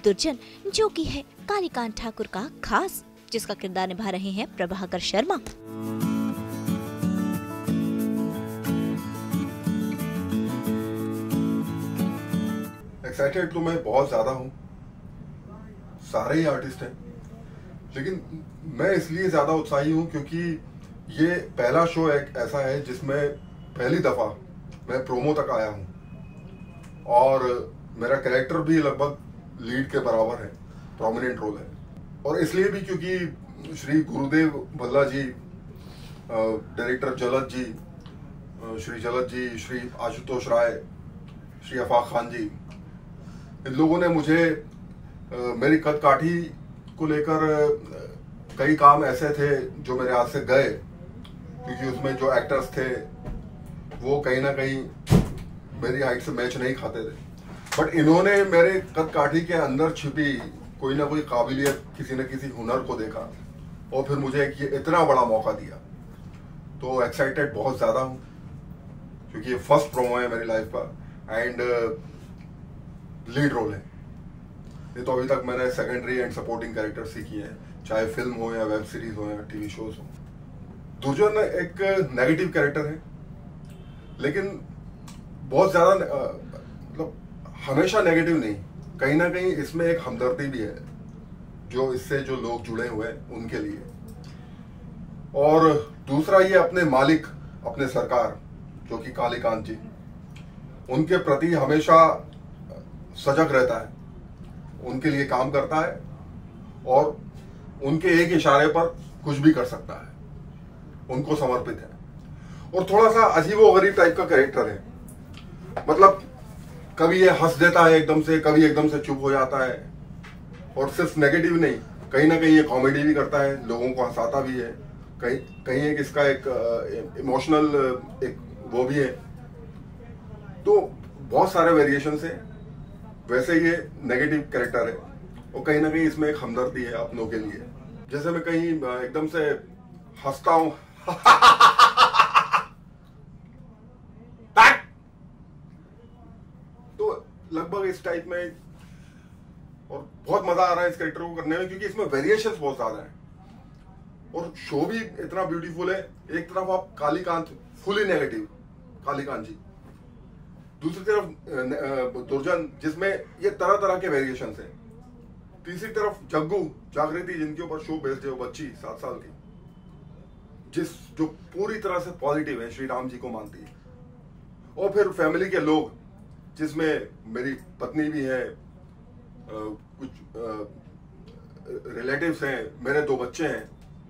दुर्जन, जो कि है कालीकांत ठाकुर का खास, जिसका किरदार निभा रहे हैं प्रभाकर शर्मा। एक्साइटेड तो मैं बहुत ज्यादा हूँ, सारे ही आर्टिस्ट हैं, लेकिन मैं इसलिए ज्यादा उत्साही हूँ क्योंकि ये पहला शो एक ऐसा है जिसमें पहली दफा मैं प्रोमो तक आया हूँ और मेरा कैरेक्टर भी लगभग लीड के बराबर है, प्रोमिनेंट रोल है। और इसलिए भी क्योंकि श्री गुरुदेव भल्ला जी, डायरेक्टर जलद जी, श्री जलद जी, श्री आशुतोष राय, श्री अफाक खान जी, इन लोगों ने मुझे मेरी कदकाठी को लेकर कई काम ऐसे थे जो मेरे हाथ से गए, क्योंकि उसमें जो एक्टर्स थे वो कहीं ना कहीं मेरी हाइट से मैच नहीं खाते थे, बट इन्होंने मेरे कदकाठी के अंदर छिपी कोई ना कोई काबिलियत, किसी न किसी हुनर को देखा और फिर मुझे ये इतना बड़ा मौका दिया। तो एक्साइटेड बहुत ज्यादा हूँ क्योंकि ये फर्स्ट प्रोमो है मेरी लाइफ का एंड लीड रोल है। ये तो अभी तक मैंने सेकेंडरी एंड सपोर्टिंग कैरेक्टर्स ही किए हैं, चाहे फिल्म हो या वेब सीरीज हो या टीवी शोज हो। दुर्जन एक नेगेटिव कैरेक्टर है, लेकिन बहुत ज्यादा मतलब हमेशा नेगेटिव नहीं, कहीं ना कहीं इसमें एक हमदर्दी भी है जो इससे जो लोग जुड़े हुए हैं उनके लिए। और दूसरा ये अपने मालिक, अपने सरकार जो कि कालीकांत जी, उनके प्रति हमेशा सजग रहता है, उनके लिए काम करता है और उनके एक इशारे पर कुछ भी कर सकता है, उनको समर्पित है। और थोड़ा सा अजीबोगरीब टाइप का कैरेक्टर है, मतलब कभी ये हंस देता है एकदम से, कभी एकदम से चुप हो जाता है, और सिर्फ नेगेटिव नहीं, कहीं ना कहीं ये कॉमेडी भी करता है, लोगों को हंसाता भी है, कहीं कहीं एक इसका एक इमोशनल एक वो भी है। तो बहुत सारे वेरिएशंस है। वैसे ये नेगेटिव कैरेक्टर है और कहीं ना कहीं इसमें एक हमदर्दी है अपनों के लिए। जैसे मैं कहीं एकदम से हंसता हूं तो लगभग इस टाइप में, और बहुत मजा आ रहा है इस कैरेक्टर को करने में क्योंकि इसमें वेरिएशंस बहुत ज्यादा है और शो भी इतना ब्यूटीफुल है। एक तरफ आप कालीकांत, फुली नेगेटिव कालीकांत जी, दूसरी तरफ दुर्जन जिसमें ये तरह तरह के वेरिएशंस हैं, तीसरी तरफ जग्गू जागृति जिनके ऊपर शो बेस्ड है, वो बच्ची 7 साल की, जो पूरी तरह से पॉजिटिव है, श्री राम जी को मानती है, और फिर फैमिली के लोग जिसमें मेरी पत्नी भी है, कुछ रिलेटिव्स हैं, मेरे 2 बच्चे हैं।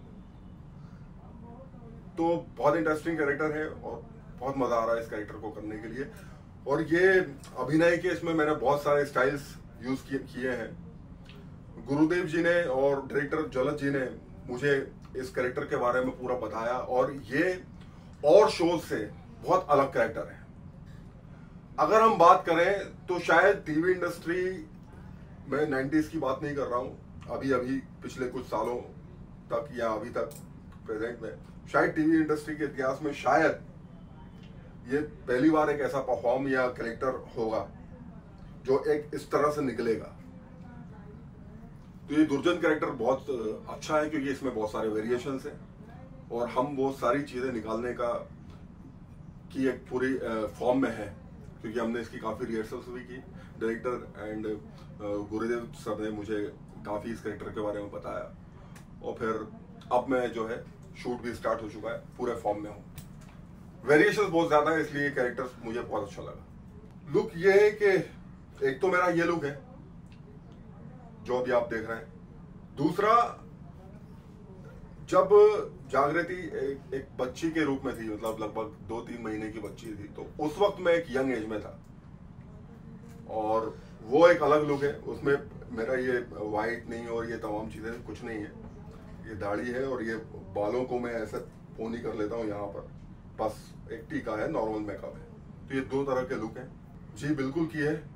तो बहुत इंटरेस्टिंग कैरेक्टर है और बहुत मजा आ रहा है इस कैरेक्टर को करने के लिए। और ये अभिनय के इसमें मैंने बहुत सारे स्टाइल्स यूज किए हैं। गुरुदेव जी ने और डायरेक्टर जलद जी ने मुझे इस कैरेक्टर के बारे में पूरा बताया और ये और शोज से बहुत अलग कैरेक्टर है। अगर हम बात करें तो शायद टीवी इंडस्ट्री में 90s की बात नहीं कर रहा हूं, अभी पिछले कुछ सालों तक या अभी तक प्रेजेंट में, शायद टीवी इंडस्ट्री के इतिहास में शायद ये पहली बार एक ऐसा परफॉर्म या कैरेक्टर होगा जो एक इस तरह से निकलेगा। तो ये दुर्जन कैरेक्टर बहुत अच्छा है क्योंकि इसमें बहुत सारे वेरिएशंस हैं और हम वो सारी चीजें निकालने की एक पूरी फॉर्म में है, क्योंकि हमने इसकी काफी रिहर्सल्स भी की। डायरेक्टर एंड गुरुदेव सर ने मुझे काफी इस कैरेक्टर के बारे में बताया और फिर अब मैं जो है शूट भी स्टार्ट हो चुका है, पूरे फॉर्म में हूँ। वेरिएशंस बहुत ज्यादा है इसलिए कैरेक्टर मुझे बहुत अच्छा लगा। लुक ये है कि एक तो मेरा ये लुक है जो अभी आप देख रहे हैं, दूसरा जब जागृति एक बच्ची के रूप में थी, मतलब लगभग 2-3 महीने की बच्ची थी, तो उस वक्त मैं एक यंग एज में था और वो एक अलग लुक है। उसमें मेरा ये वाइट नहीं और ये तमाम चीजें कुछ नहीं है, ये दाढ़ी है और ये बालों को मैं ऐसे पोनी कर लेता हूँ यहाँ पर, बस एक टीका है, नॉर्मल मेकअप है। तो ये 2 तरह के लुक हैं। जी बिल्कुल की है।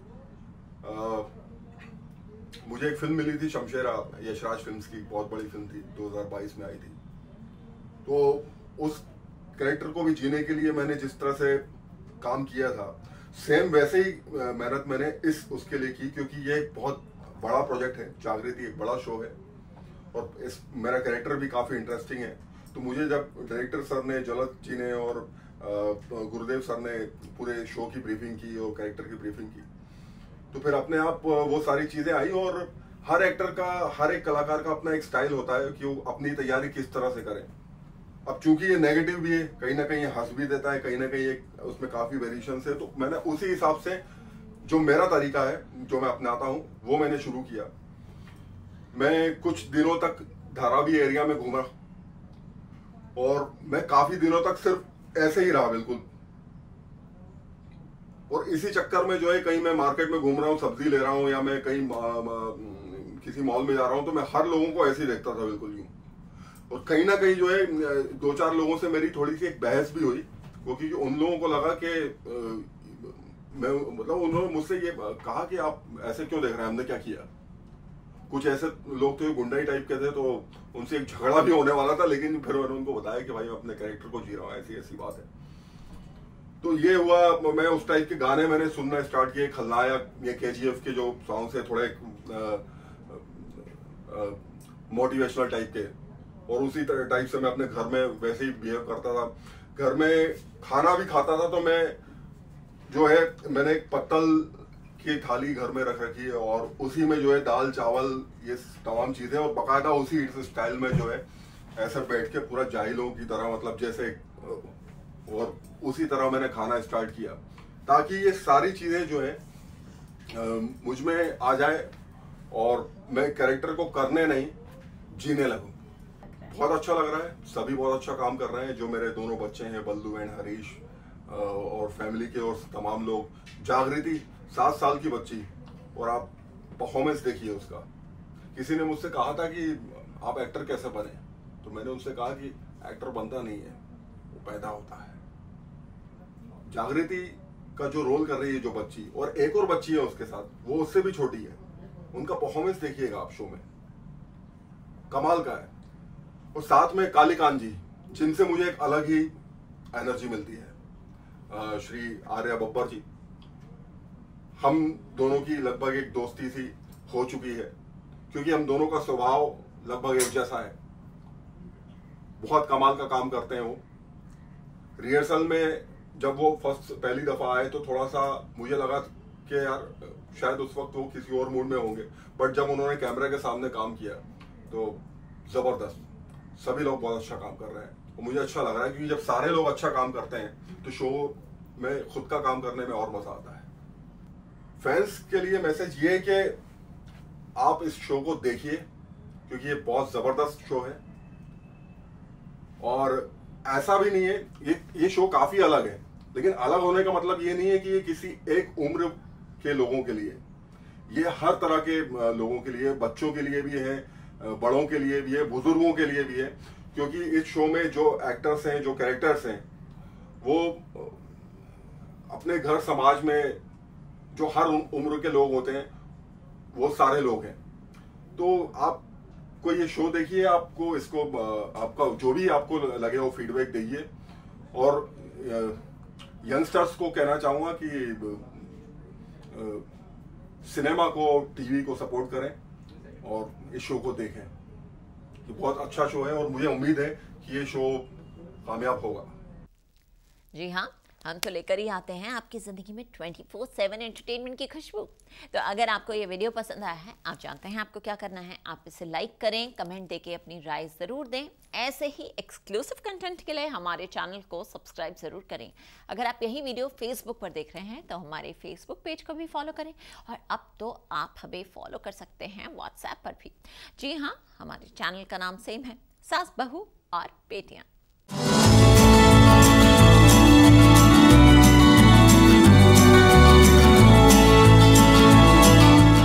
मुझे एक फिल्म मिली थी शमशेरा, यशराज फिल्म्स की, बहुत बड़ी फिल्म थी, 2022 में आई थी। तो उस कैरेक्टर को भी जीने के लिए मैंने जिस तरह से काम किया था, सेम वैसे ही मेहनत मैंने उसके लिए की, क्योंकि ये एक बहुत बड़ा प्रोजेक्ट है, जागृति एक बड़ा शो है और मेरा कैरेक्टर भी काफ़ी इंटरेस्टिंग है। तो मुझे जब डायरेक्टर सर ने, जलत जी ने और गुरुदेव सर ने पूरे शो की ब्रीफिंग की और कैरेक्टर की ब्रीफिंग की, तो फिर अपने आप वो सारी चीज़ें आई। और हर एक्टर का, हर एक कलाकार का अपना एक स्टाइल होता है कि वो अपनी तैयारी किस तरह से करें। अब चूंकि ये नेगेटिव भी है, कहीं ना कहीं हंस भी देता है, कहीं ना कहीं एक उसमें काफ़ी वेरिएशन है, तो मैंने उसी हिसाब से जो मेरा तरीका है, जो मैं अपनाता हूँ, वो मैंने शुरू किया। मैं कुछ दिनों तक धारावी एरिया में घूमा और मैं काफी दिनों तक सिर्फ ऐसे ही रहा बिल्कुल। और इसी चक्कर में जो है, कहीं मैं मार्केट में घूम रहा हूँ, सब्जी ले रहा हूँ, या मैं कहीं किसी मॉल में जा रहा हूँ, तो मैं हर लोगों को ऐसे ही देखता था बिल्कुल यूं। और कहीं ना कहीं जो है 2-4 लोगों से मेरी थोड़ी सी एक बहस भी हुई, क्योंकि उन लोगों को लगा कि मैं, मतलब उन्होंने मुझसे ये कहा कि आप ऐसे क्यों देख रहे हैं, हमने क्या किया। कुछ ऐसे लोग थे गुंडाई टाइप के थे, तो उनसे एक झगड़ा भी होने वाला था, लेकिन फिर मैंने उनको बताया कि भाई मैं अपने कैरेक्टर को जी रहा हूँ, ऐसी ऐसी बात है। तो ये हुआ, मैं उस टाइप के गाने मैंने सुनना स्टार्ट किए, खलनायक, ये KGF के जो सॉन्ग्स है, थोड़े मोटिवेशनल टाइप के, और उसी टाइप से मैं अपने घर में वैसे ही बिहेव करता था। घर में खाना भी खाता था, तो मैं जो है, मैंने एक पत्तल की थाली घर में रख रखी है और उसी में जो है दाल चावल ये तमाम चीजें, और बकायदा उसी स्टाइल में जो है ऐसे बैठ के पूरा जाहिलों की तरह, मतलब जैसे, और उसी तरह मैंने खाना स्टार्ट किया, ताकि ये सारी चीजें जो है मुझ में आ जाए और मैं कैरेक्टर को करने नहीं, जीने लगूं। बहुत अच्छा लग रहा है, सभी बहुत अच्छा काम कर रहे हैं। जो मेरे दोनों बच्चे हैं, बल्लू एंड हरीश, और फैमिली के और तमाम लोग। जागृति 7 साल की बच्ची, और आप परफॉर्मेंस देखिए उसका। किसी ने मुझसे कहा था कि आप एक्टर कैसे बने, तो मैंने उनसे कहा कि एक्टर बनता नहीं है, वो पैदा होता है। जागृति का जो रोल कर रही है जो बच्ची, और एक और बच्ची है उसके साथ, वो उससे भी छोटी है, उनका परफॉर्मेंस देखिएगा आप शो में, कमाल का है। और साथ में कालीकांत जी, जिनसे मुझे एक अलग ही एनर्जी मिलती है, श्री आर्या बब्बर जी, हम दोनों की लगभग एक दोस्ती सी हो चुकी है, क्योंकि हम दोनों का स्वभाव लगभग एक जैसा है। बहुत कमाल का काम करते हैं वो। रिहर्सल में जब वो पहली दफा आए, तो थोड़ा सा मुझे लगा कि यार शायद उस वक्त वो किसी और मूड में होंगे, बट जब उन्होंने कैमरे के सामने काम किया तो जबरदस्त, सभी लोग बहुत अच्छा काम कर रहे हैं। और मुझे अच्छा लग रहा है, क्योंकि जब सारे लोग अच्छा काम करते हैं तो शो में खुद का काम करने में और मजा आता है। फैंस के लिए मैसेज ये है कि आप इस शो को देखिए, क्योंकि ये बहुत जबरदस्त शो है। और ऐसा भी नहीं है, ये शो काफी अलग है, लेकिन अलग होने का मतलब ये नहीं है कि ये किसी एक उम्र के लोगों के लिए, ये हर तरह के लोगों के लिए, बच्चों के लिए भी है, बड़ों के लिए भी है, बुजुर्गों के लिए भी है। क्योंकि इस शो में जो एक्टर्स हैं, जो कैरेक्टर्स हैं, वो अपने घर समाज में जो हर उम्र के लोग होते हैं, वो सारे लोग हैं। तो आप कोई ये शो देखिए, आपको इसको, आपका जो भी आपको लगे वो फीडबैक दीजिए। और यंगस्टर्स को कहना चाहूंगा कि सिनेमा को, टीवी को सपोर्ट करें और इस शो को देखें। ये बहुत अच्छा शो है और मुझे उम्मीद है कि ये शो कामयाब होगा। जी हाँ, हम तो लेकर ही आते हैं आपकी ज़िंदगी में 24/7 एंटरटेनमेंट की खुशबू। तो अगर आपको ये वीडियो पसंद आया है, आप जानते हैं आपको क्या करना है, आप इसे लाइक करें, कमेंट देके अपनी राय ज़रूर दें। ऐसे ही एक्सक्लूसिव कंटेंट के लिए हमारे चैनल को सब्सक्राइब ज़रूर करें। अगर आप यही वीडियो फेसबुक पर देख रहे हैं तो हमारे फेसबुक पेज को भी फॉलो करें, और अब तो आप हमें फॉलो कर सकते हैं व्हाट्सएप पर भी। जी हाँ, हमारे चैनल का नाम सेम है, सास बहू और बेटियाँ।